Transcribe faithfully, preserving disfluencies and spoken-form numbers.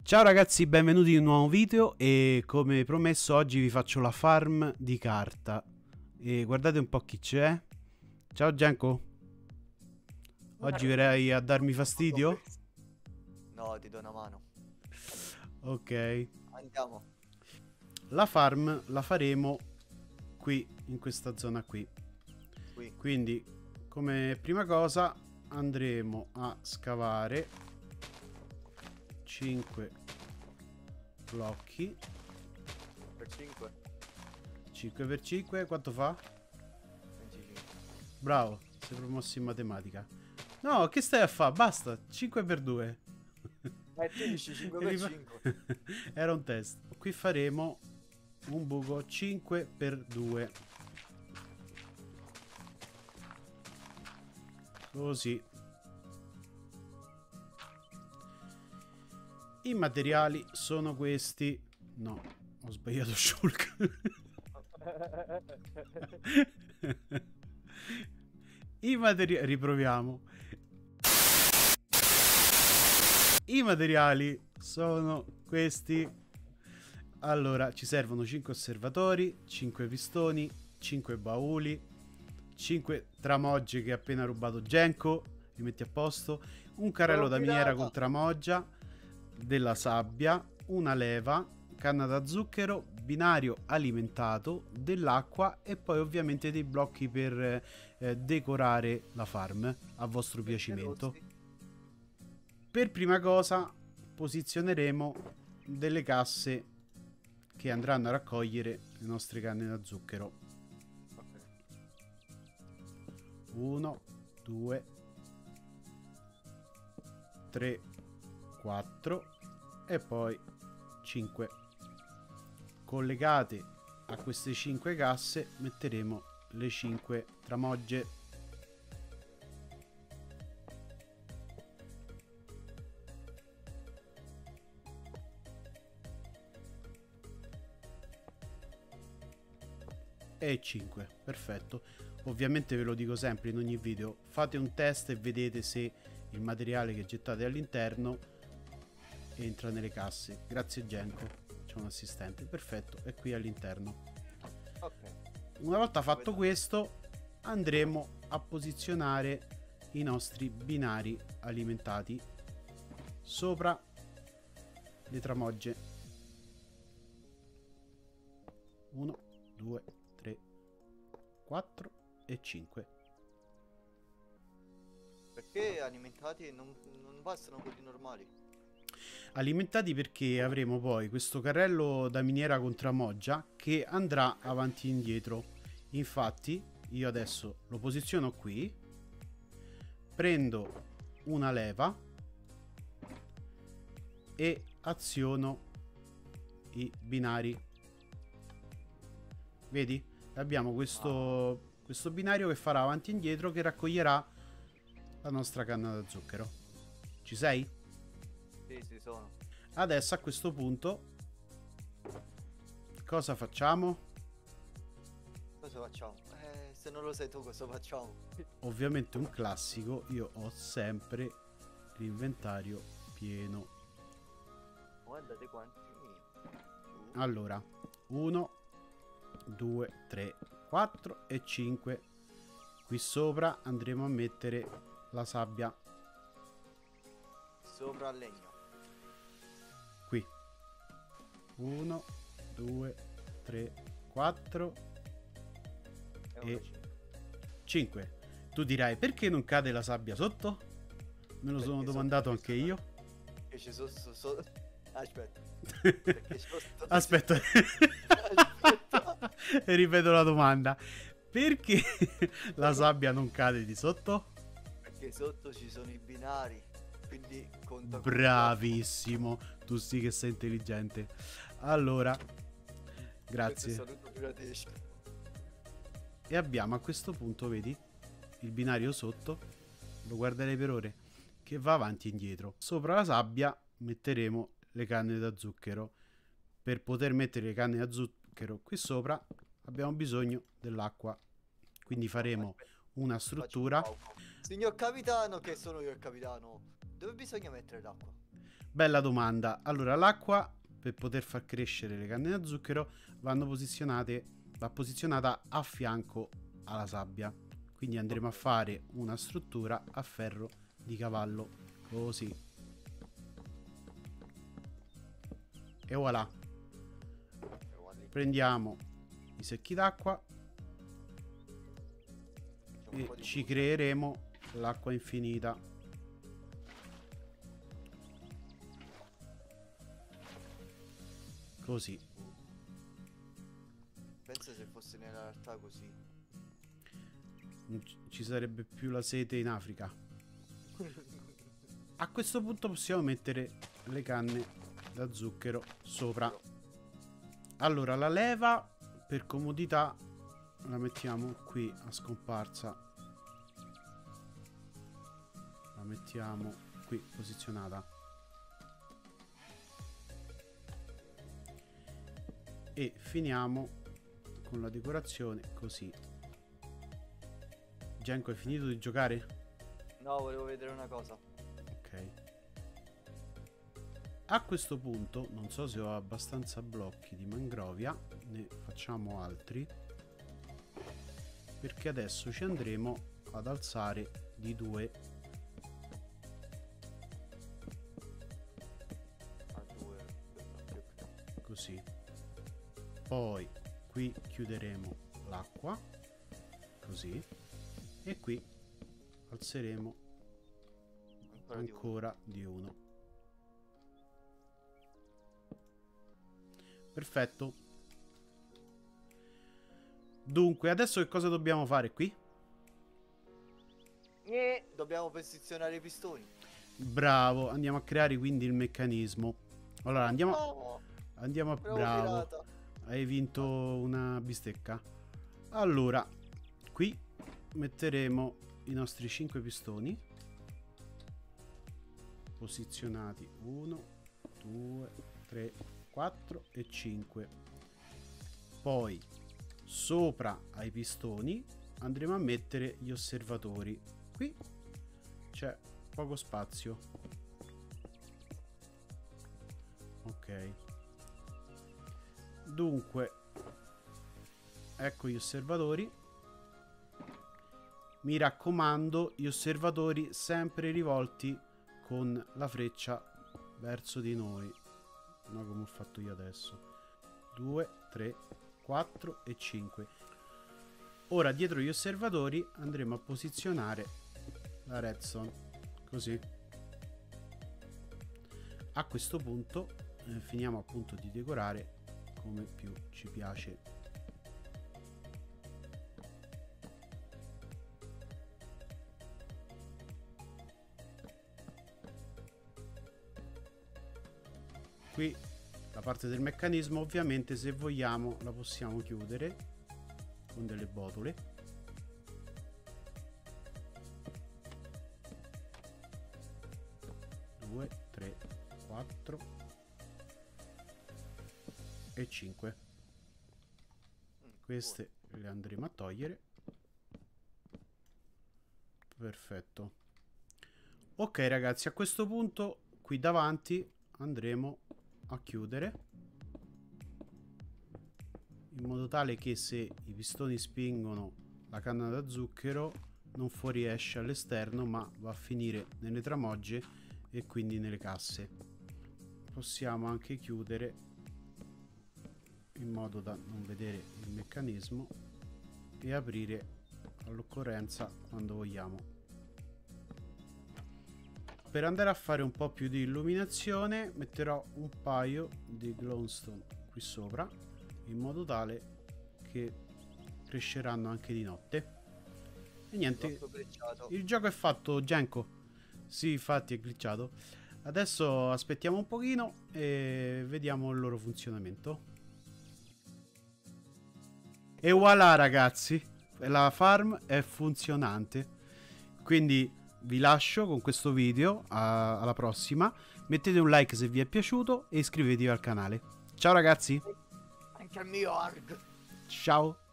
Ciao ragazzi, benvenuti in un nuovo video e come promesso oggi vi faccio la farm di carta e guardate un po' chi c'è. Ciao Gianco. Oggi verrai a darmi fastidio? No, ti do una mano. Ok. Andiamo. La farm la faremo qui, in questa zona qui. Qui. Quindi come prima cosa andremo a scavare cinque blocchi Per cinque. cinque per cinque quanto fa? venticinque. Bravo, sei promosso in matematica. No, che stai a fare? Basta, cinque per due. Eh, tu dici cinque per cinque. Era un test. Qui faremo un buco cinque per due. Così. I materiali sono questi. No, ho sbagliato shulk. I materiali. Riproviamo. I materiali sono questi. Allora, ci servono cinque osservatori, cinque pistoni, cinque bauli, cinque tramogge che ha appena rubato Genko. Li metti a posto. Un carrello da miniera con tramoggia, della sabbia, una leva, canna da zucchero, binario alimentato, dell'acqua e poi ovviamente dei blocchi per eh, decorare la farm a vostro piacimento. Per prima cosa posizioneremo delle casse che andranno a raccogliere le nostre canne da zucchero. uno, due, tre, quattro e poi cinque. Collegate a queste cinque casse metteremo le cinque tramogge. E cinque, perfetto. Ovviamente ve lo dico sempre in ogni video, fate un test e vedete se il materiale che gettate all'interno entra nelle casse. Grazie Genko, c'è un assistente, perfetto, è qui all'interno. Okay. Una volta fatto questo andremo a posizionare i nostri binari alimentati sopra le tramogge. uno, due, tre, quattro e cinque. Perché alimentati e non, non bastano quelli normali? Alimentati perché avremo poi questo carrello da miniera con tramoggia che andrà avanti e indietro. Infatti io adesso lo posiziono qui, prendo una leva e aziono i binari. Vedi? Abbiamo questo, questo binario che farà avanti e indietro, che raccoglierà la nostra canna da zucchero. Ci sei? Sì, sì, sono. Adesso a questo punto cosa facciamo? Cosa facciamo? Eh, se non lo sai tu cosa facciamo? Ovviamente un classico, io ho sempre l'inventario pieno. Guardate quanti. Allora, uno, due, tre, quattro e cinque. Qui sopra andremo a mettere la sabbia. Sopra il legno. Qui uno, due, tre, quattro E e cinque. Tu dirai, perché non cade la sabbia sotto? Me lo Perché sono sotto domandato ci anche sono- io. Che ci sono... so- so- Aspetta. Perché sotto- Aspetta. Aspetta. E ripeto la domanda. Perché la sabbia non cade di sotto? Perché sotto ci sono i binari. Quindi conta come Bravissimo. Tu sì che sei intelligente. Allora, grazie. Questo saluto piratesco. E abbiamo a questo punto, vedi, il binario sotto, lo guarderei per ore, che va avanti e indietro. Sopra la sabbia metteremo le canne da zucchero. Per poter mettere le canne da zucchero qui sopra abbiamo bisogno dell'acqua. Quindi faremo una struttura. Signor capitano, che sono io il capitano, dove bisogna mettere l'acqua? Bella domanda. Allora, l'acqua, per poter far crescere le canne da zucchero, vanno posizionate, va posizionata a fianco alla sabbia. Quindi andremo a fare una struttura a ferro di cavallo, così. E voilà. Prendiamo i secchi d'acqua e ci creeremo l'acqua infinita. Così. Pensa se fosse nella realtà così. Non ci sarebbe più la sete in Africa. A questo punto possiamo mettere le canne da zucchero sopra. Allora, la leva per comodità la mettiamo qui a scomparsa. La mettiamo qui posizionata. E finiamo con la decorazione così. Genko, hai finito di giocare? No, volevo vedere una cosa. Ok. A questo punto, non so se ho abbastanza blocchi di mangrovia, ne facciamo altri, perché adesso ci andremo ad alzare di due. A due. Così. Poi qui chiuderemo l'acqua, così, e qui alzeremo Ancora, ancora di uno. Perfetto. Dunque, adesso che cosa dobbiamo fare qui? Eh, dobbiamo posizionare i pistoni. Bravo, andiamo a creare quindi il meccanismo. Allora, andiamo, No, andiamo a... bravo Bravo, pirata. hai vinto una bistecca. Allora, qui metteremo i nostri cinque pistoni posizionati uno, due, tre, quattro e cinque. Poi sopra ai pistoni andremo a mettere gli osservatori. Qui c'è poco spazio. Ok. Dunque, ecco gli osservatori. Mi raccomando, gli osservatori sempre rivolti con la freccia verso di noi, no come ho fatto io adesso. Due, tre, quattro e cinque. Ora dietro gli osservatori andremo a posizionare la redstone, così. A questo punto eh, finiamo appunto di decorare come più ci piace. Qui la parte del meccanismo, ovviamente, se vogliamo la possiamo chiudere con delle botole. Due, tre, quattro e cinque. Queste le andremo a togliere. Perfetto. Ok ragazzi, a questo punto qui davanti andremo a chiudere in modo tale che se i pistoni spingono la canna da zucchero non fuoriesce all'esterno, ma va a finire nelle tramogge e quindi nelle casse. Possiamo anche chiudere in modo da non vedere il meccanismo e aprire all'occorrenza quando vogliamo. Per andare a fare un po' più di illuminazione metterò un paio di glowstone qui sopra, in modo tale che cresceranno anche di notte. E niente, il gioco è fatto, Genko. Sì, infatti è glitchato. Adesso aspettiamo un pochino e vediamo il loro funzionamento. E voilà ragazzi, la farm è funzionante. Quindi vi lascio con questo video, a, alla prossima. Mettete un like se vi è piaciuto e iscrivetevi al canale. Ciao ragazzi. Anche al mio arg. Ciao.